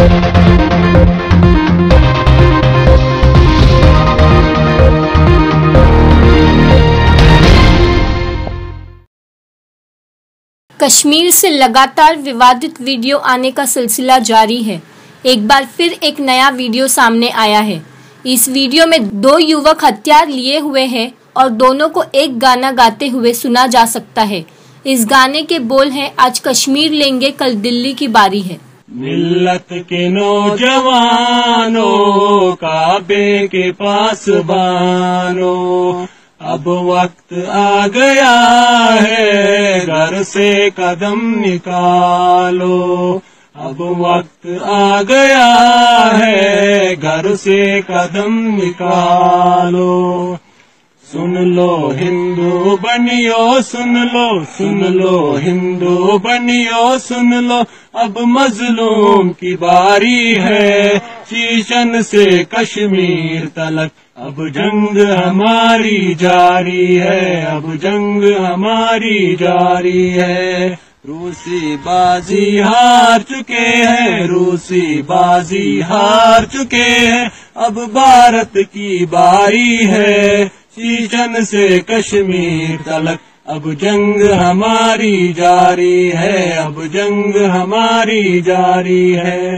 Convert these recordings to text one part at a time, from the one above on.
کشمیر سے لگاتار ووادت ویڈیو آنے کا سلسلہ جاری ہے۔ ایک بار پھر ایک نیا ویڈیو سامنے آیا ہے۔ اس ویڈیو میں دو یووک ہتھیار لیے ہوئے ہیں اور دونوں کو ایک گانا گاتے ہوئے سنا جا سکتا ہے۔ اس گانے کے بول ہیں آج کشمیر لیں گے کل دلی کی باری ہے۔ ملت کے نوجوانوں کعبے کے پاس بانو، اب وقت آ گیا ہے گھر سے قدم نکالو، اب وقت آ گیا ہے گھر سے قدم نکالو۔ سن لو ہندو بنیو سن لو ہندو بنیو سن لو، اب مظلوم کی باری ہے شیشن سے کشمیر تلک، اب جنگ ہماری جاری ہے، اب جنگ ہماری جاری ہے۔ روسی بازی ہار چکے ہیں، روسی بازی ہار چکے ہیں، اب بھارت کی باری ہے شیشن سے کشمیر تلک، اب جنگ ہماری جاری ہے، اب جنگ ہماری جاری ہے۔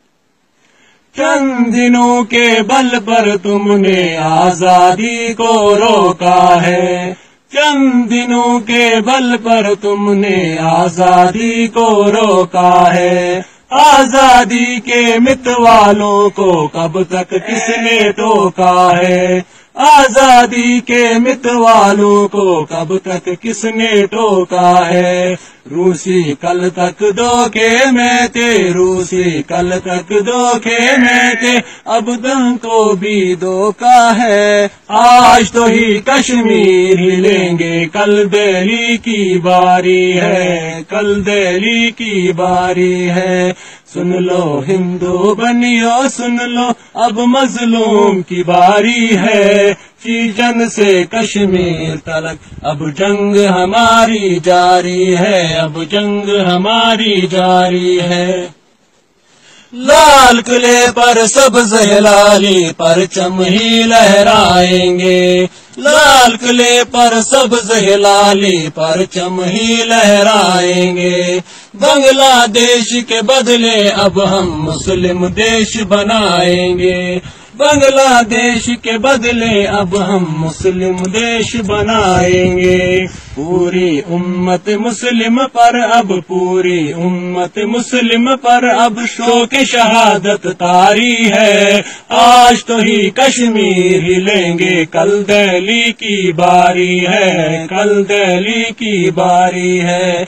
چند دنوں کے بل پر تم نے آزادی کو روکا ہے، چند دنوں کے بل پر تم نے آزادی کو روکا ہے۔ آزادی کے متوالوں کو کب تک کس نے ٹوکا ہے، آزادی کے متوالوں کو کب تک کس نے ٹوکا ہے۔ روسی کل تک دھوکے میں تھے، روسی کل تک دھوکے میں تھے، اب تم کو بھی دھوکا ہے۔ آج تو ہی کشمیر ہی لیں گے کل دہلی کی باری ہے، کل دہلی کی باری ہے۔ سن لو ہندو بنیو سن لو، اب مظلوم کی باری ہے شیشن سے کشمیر تلک، اب جنگ ہماری جاری ہے، اب جنگ ہماری جاری ہے۔ لال قلعے پر سبز ہلالی پرچم ہی لہرائیں گے، لال قلعے پر سبز ہلالی پرچم ہی لہرائیں گے۔ بنگلہ دیش کے بدلے اب ہم مسلم دیش بنائیں گے، بنگلہ دیش کے بدلے اب ہم مسلم دیش بنائیں گے۔ پوری امت مسلم پر اب، پوری امت مسلم پر اب شوق شہادت طاری ہے۔ آج تو ہی کشمیر ہی لیں گے کل دہلی کی باری ہے، کل دہلی کی باری ہے۔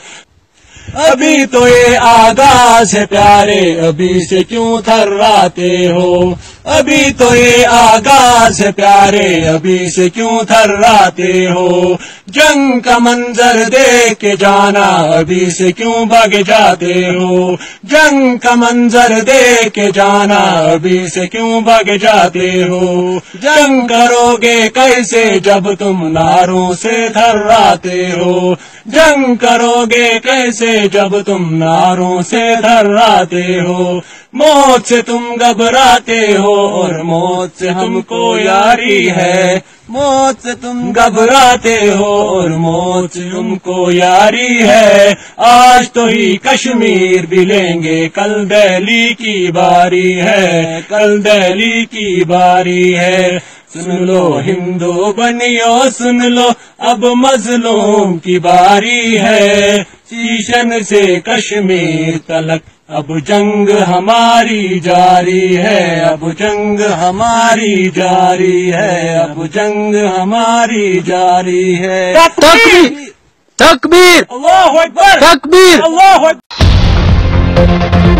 ابھی تو یہ آغاز ہے پیارے، ابھی سے کیوں تھراتے ہو، ابھی تو یہ آغاز ہے پیارے، ابھی سے کیوں تھراتے ہو۔ جنگ کا منظر دیکھ کے جانا، ابھی سے کیوں بھاگ جاتے ہو، جنگ کا منظر دیکھ کے جانا، ابھی سے کیوں بھاگ جاتے ہو۔ جنگ کرو گے کیسے جب تم نعروں سے تھراتے ہو، جنگ کرو گے کیسے جب تم نعروں سے تھراتے ہو۔ موت سے تم گھبراتے ہو اور موت سے ہم کو یاری ہے، موت سے تم گھبراتے ہو اور موت سے تم کو یاری ہے۔ آج تو ہی کشمیر بھی لیں گے کل دہلی کی باری ہے، کل دہلی کی باری ہے۔ سن لو ہندو بنیو سن لو، اب مظلوم کی باری ہے شیشن سے کشمیر تلک، اب جنگ ہماری جاری ہے، اب جنگ ہماری جاری ہے، اب جنگ ہماری جاری ہے۔ تکبیر تکبیر اللہ اکبر تکبیر اللہ اکبر۔